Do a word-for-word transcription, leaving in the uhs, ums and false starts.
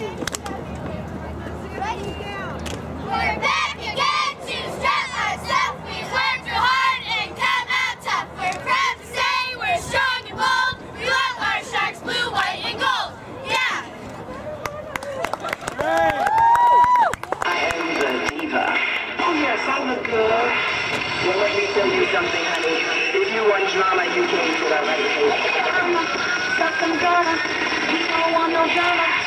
We're back again to strut our stuff. We've worked real hard and come out tough. We're proud to say we're strong and bold. We love our Sharks, blue, white, and gold. Yeah! I am the diva. Oh yes, I look good. Well, let me tell you something, honey. If you want drama, you can't get a right. Got some drama. You don't want no drama.